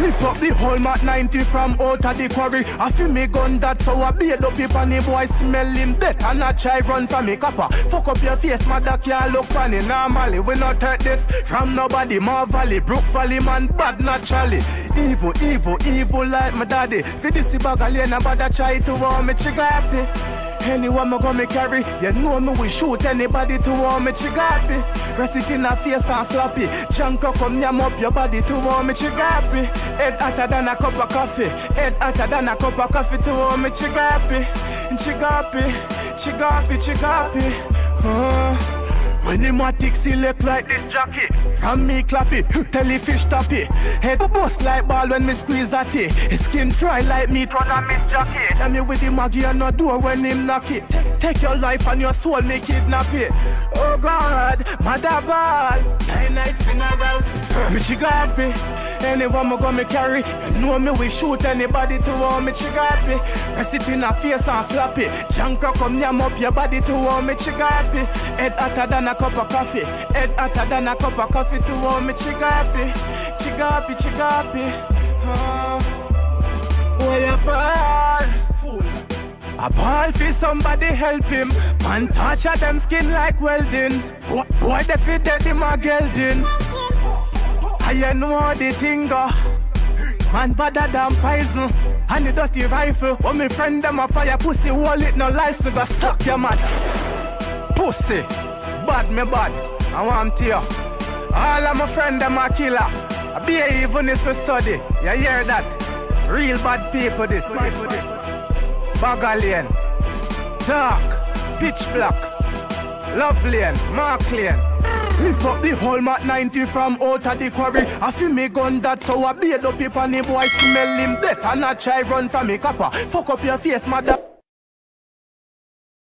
Lift up the whole Mat 90 from out of the quarry. I feel me gun that so I beat up people and the boy smell him dead. And I try run from me copper. Fuck up your face, mother can't look funny. Normally we not take this from nobody. Mar Valley, Brook Valley man bad naturally. Evil, evil, evil like my daddy. For this bag of lane nobody try to warn me trigger happy. Anyone me gonna carry, you know me we shoot anybody to warn me trigger happy. Rest it in a face and sloppy. Junko come yam up your body to warm me trigger happy. Head hotter than a cup of coffee. Head hotter than a cup of coffee to warm me trigger happy. Trigger happy, trigger happy, trigger happy. When the matic select like this jockey, from me clap it, tell the fish tap it. Head bust like ball when me squeeze at it. His skin fry like meat run and miss jockey. Tell me with the maggie and no door when him knock it. Take your life and your soul, me kidnap it. Oh God, mother ball, 9 night funeral. Me trigger happy. Anyone me gonna carry, you know me we shoot anybody to warm me trigger happy. Press it in a face and slap it. Junker come yam up your body to warm me trigger happy. Head hotter than a cup of coffee. Head hotter than a cup of coffee to warm me trigger happy. Trigger happy, trigger happy. Where you ball? Fool. A ball for somebody help him. Man touch at them skin like welding. Boy they fit dead him a gelding. I know the thing go. Man better than poison. And the dirty rifle. When me friend them a fire pussy wallet no license. Go suck your mouth. Pussy. Bad me bad. I want to you. All of my friend them a killer. I be a even is for study. You hear that? Real bad people this. Bagalien. Dark. Pitch black. Love lane. Mark lane. Lift up the whole Mat 90 from out of the quarry. I feel me gun that so I beat up people and the boy smell him dead. And I try run from me copper. Fuck up your face, mother.